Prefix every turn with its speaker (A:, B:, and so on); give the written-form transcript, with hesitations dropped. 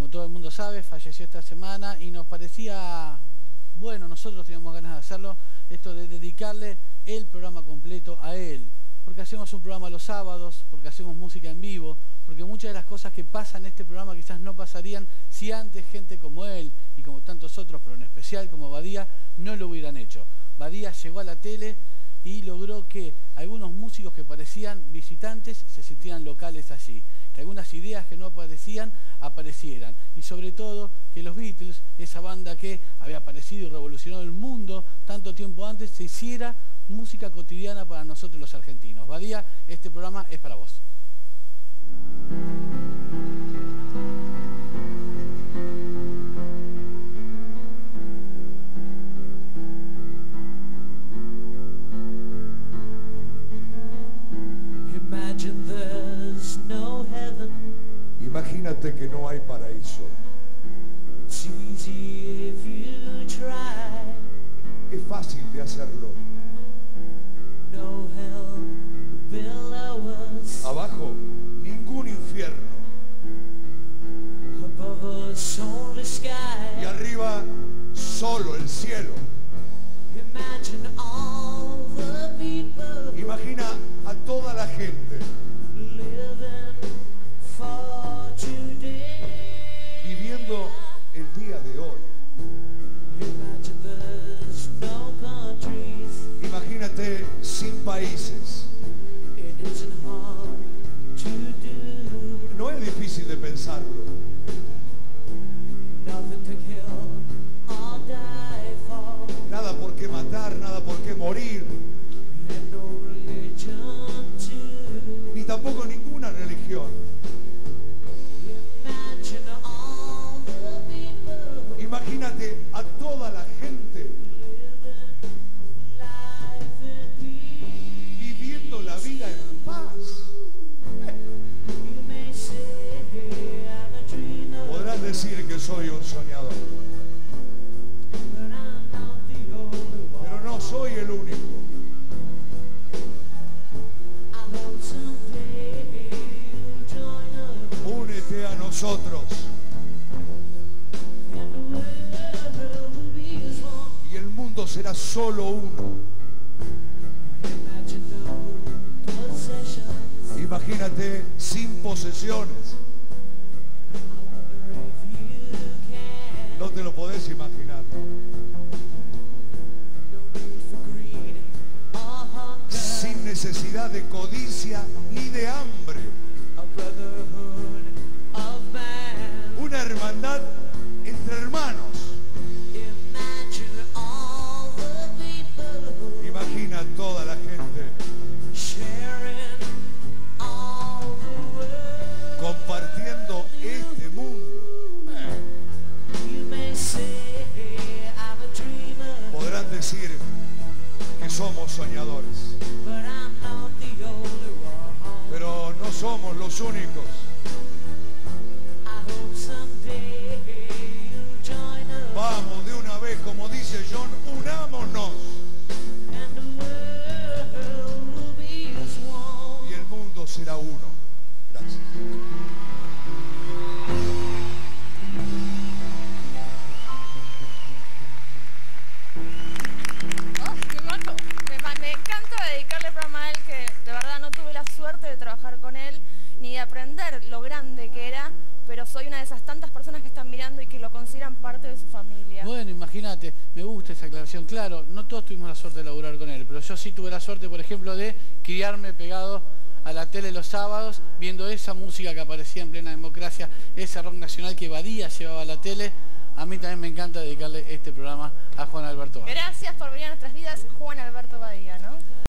A: como todo el mundo sabe, falleció esta semana y nos parecía, bueno, nosotros teníamos ganas de hacerlo, esto de dedicarle el programa completo a él. Porque hacemos un programa los sábados, porque hacemos música en vivo, porque muchas de las cosas que pasan en este programa quizás no pasarían si antes gente como él y como tantos otros, pero en especial como Badía, no lo hubieran hecho. Badía llegó a la tele y logró que algunos músicos que parecían visitantes se sintieran locales allí, que algunas ideas que no aparecían, aparecieran, y sobre todo que los Beatles, esa banda que había aparecido y revolucionado el mundo tanto tiempo antes, se hiciera música cotidiana para nosotros los argentinos. Badía, este programa es para vos.
B: Imagínate que no hay paraíso. Es fácil de hacerlo. Abajo, ningún infierno. Y arriba, solo el cielo. Imagina a toda la gente viviendo el día de hoy. Imagínate sin países. No es difícil de pensarlo. Nada por qué matar, nada por qué morir. Ni tampoco ninguna religión. Imagínate a toda la gente viviendo la vida en paz. Podrás decir que soy un soñador, pero no soy el único. Únete a nosotros. Y el mundo será solo uno. Imagínate sin posesiones. No te lo podés imaginar. Sin necesidad de codicia ni de hambre. Una hermandad entre hermanos. Imagina toda la gente compartiendo este mundo. Podrán decir que somos soñadores, pero no somos los únicos. Vamos de una vez, como dice John, unámonos. Y el mundo será uno. Gracias.
C: Me encanta dedicarle el programa a él, que de verdad no tuve la suerte de trabajar con él, ni de aprender lo grande que era, pero soy una de esas tantas personas que están mirando y que lo consideran parte de su familia.
A: Bueno, imagínate, me gusta esa aclaración. Claro, no todos tuvimos la suerte de laburar con él, pero yo sí tuve la suerte, por ejemplo, de criarme pegado a la tele los sábados, viendo esa música que aparecía en plena democracia, ese rock nacional que Badía llevaba a la tele. A mí también me encanta dedicarle este programa a Juan Alberto Badía.
C: Gracias por venir a nuestras vidas, Juan Alberto Badía, ¿no?